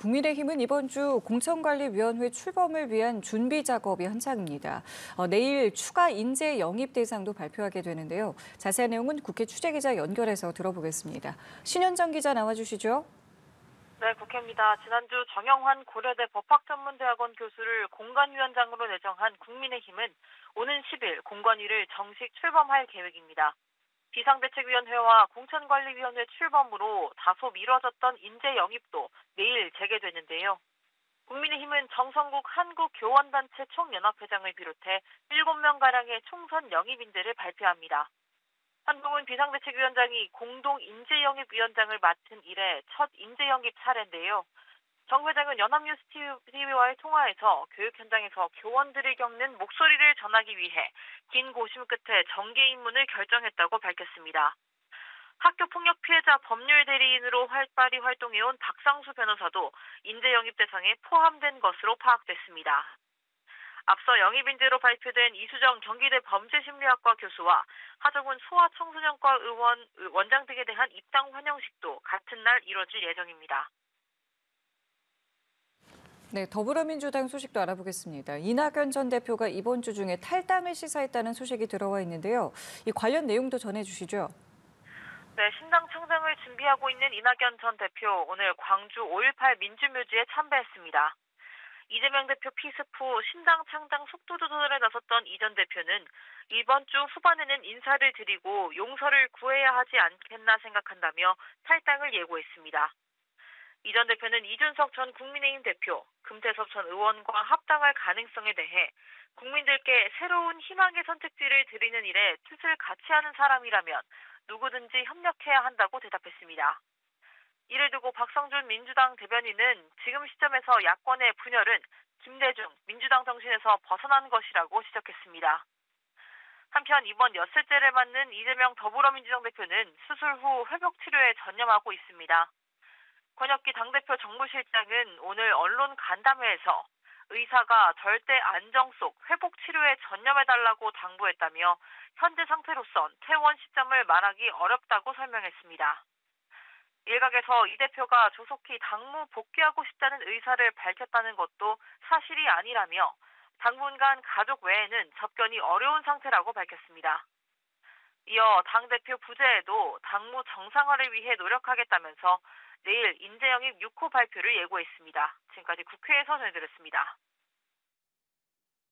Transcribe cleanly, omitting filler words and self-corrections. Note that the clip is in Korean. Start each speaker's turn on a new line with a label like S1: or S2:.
S1: 국민의힘은 이번 주 공천관리위원회 출범을 위한 준비 작업이 한창입니다. 내일 추가 인재 영입 대상도 발표하게 되는데요. 자세한 내용은 국회 취재기자 연결해서 들어보겠습니다. 신현정 기자 나와주시죠.
S2: 네, 국회입니다. 지난주 정영환 고려대 법학전문대학원 교수를 공관위원장으로 내정한 국민의힘은 오는 10일 공관위를 정식 출범할 계획입니다. 비상대책위원회와 공천관리위원회 출범으로 다소 미뤄졌던 인재 영입도 내일 재개되는데요. 국민의힘은 정성국 한국교원단체 총연합회장을 비롯해 7명가량의 총선 영입인들을 발표합니다. 한동훈 비상대책위원장이 공동인재영입위원장을 맡은 이래 첫 인재영입 사례인데요. 정 회장은 연합뉴스 TV와의 통화에서 교육 현장에서 교원들이 겪는 목소리를 전하기 위해 긴 고심 끝에 정계 입문을 결정했다고 밝혔습니다. 학교폭력 피해자 법률 대리인으로 활발히 활동해온 박상수 변호사도 인재 영입 대상에 포함된 것으로 파악됐습니다. 앞서 영입인재로 발표된 이수정 경기대 범죄심리학과 교수와 하정훈 소아청소년과 의원 원장 등에 대한 입당 환영식도 같은 날 이뤄질 예정입니다.
S1: 네, 더불어민주당 소식도 알아보겠습니다. 이낙연 전 대표가 이번 주 중에 탈당을 시사했다는 소식이 들어와 있는데요. 이 관련 내용도 전해주시죠.
S2: 네, 신당 창당을 준비하고 있는 이낙연 전 대표 오늘 광주 5.18 민주묘지에 참배했습니다. 이재명 대표 피습 후 신당 창당 속도조절에 나섰던 이 전 대표는 이번 주 후반에는 인사를 드리고 용서를 구해야 하지 않겠나 생각한다며 탈당을 예고했습니다. 이 전 대표는 이준석 전 국민의힘 대표, 금태섭 전 의원과 합당할 가능성에 대해 국민들께 새로운 희망의 선택지를 드리는 일에 뜻을 같이 하는 사람이라면 누구든지 협력해야 한다고 대답했습니다. 이를 두고 박성준 민주당 대변인은 지금 시점에서 야권의 분열은 김대중 민주당 정신에서 벗어난 것이라고 지적했습니다. 한편 이번 엿새째를 맞는 이재명 더불어민주당 대표는 수술 후 회복 치료에 전념하고 있습니다. 권혁기 당대표 정무실장은 오늘 언론 간담회에서 의사가 절대 안정 속 회복 치료에 전념해달라고 당부했다며 현재 상태로선 퇴원 시점을 말하기 어렵다고 설명했습니다. 일각에서 이 대표가 조속히 당무 복귀하고 싶다는 의사를 밝혔다는 것도 사실이 아니라며 당분간 가족 외에는 접견이 어려운 상태라고 밝혔습니다. 이어 당대표 부재에도 당무 정상화를 위해 노력하겠다면서 내일 인재영입 6호 발표를 예고했습니다. 지금까지 국회에서 전해드렸습니다.